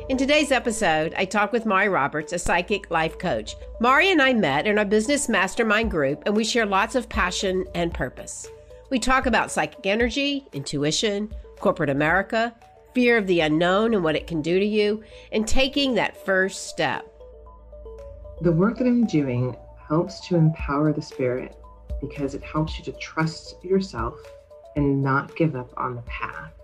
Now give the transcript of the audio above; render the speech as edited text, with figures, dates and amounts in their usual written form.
In today's episode, I talk with Mari Roberts, a psychic life coach. Mari and I met in our Business Mastermind group, and we share lots of passion and purpose. We talk about psychic energy, intuition, corporate America, fear of the unknown and what it can do to you, and taking that first step. The work that I'm doing helps to empower the spirit because it helps you to trust yourself and not give up on the path.